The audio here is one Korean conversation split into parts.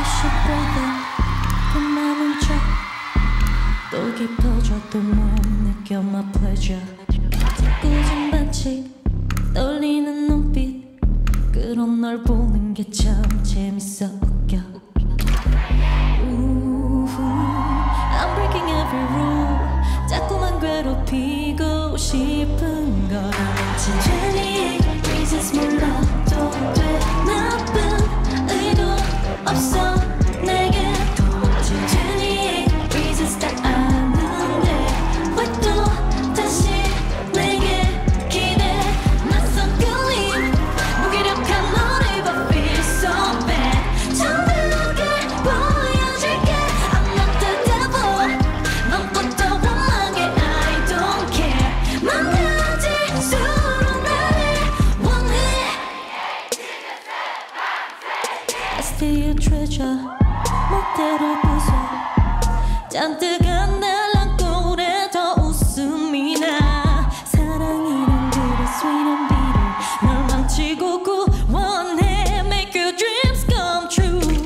그 맘은 또 깊어져도 못 느껴 my pleasure. 꾸준 반칙 떨리는 눈빛 그런 널 보는 게 참 재밌어 웃겨. I'm breaking every rule. 자꾸만 괴롭히고 싶은 걸 알지. 28 reasons 몰라도 돼. 나쁜 의도 없어 내게. 도무지 28 reasons 다 아는데 왜 또 다시 내게 기대. 낯선 끌림 무기력한 너를 봐 feel so bad. 정들게 보여줄게 I'm not the devil. 넌 꽃도 원하게 I don't care. 망가질수록 나를 원해. I still your treasure. 멋대로 부숴 잔뜩 안 달랐고 그래 더 웃음이 나. 사랑이란 그래 sweet and bitter. 널 망치고 구원해 make your dreams come true.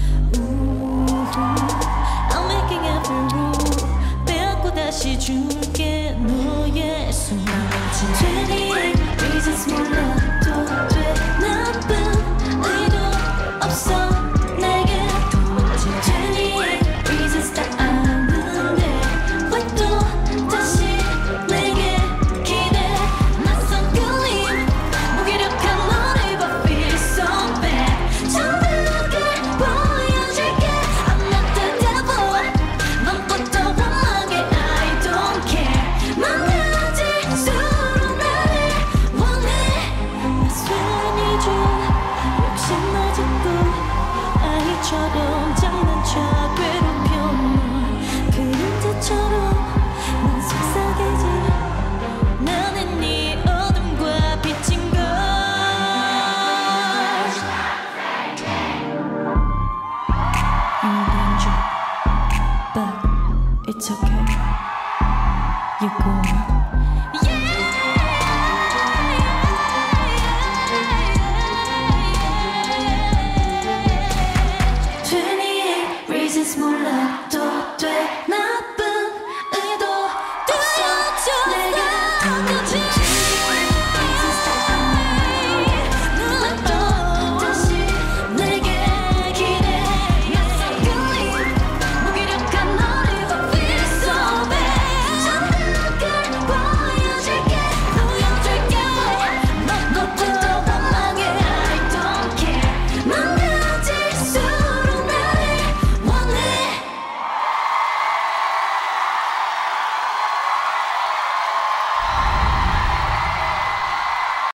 I'm making every rule. 빼앗고 다시 줄게 너의 숨을. 28 reasons 몰라도 돼. 나쁜 의도 없어 내게. 도무지 28 reasons 다 아는데 왜 또 다시 내게 기대. 낯선 끌림 무기력한 너를 봐 feel so bad. 정들게 보여줄게 I'm not the devil. 넌 꽃도 원하게 I don't care. 망가질수록 나를 원해. I swear I need you. 욕심 너 짓고 아이처럼 장난쳐 괴롭혀 널. 그림자처럼 난 속삭이지. 나는 네 어둠과 빛인 걸. You're in danger, but it's okay. You're going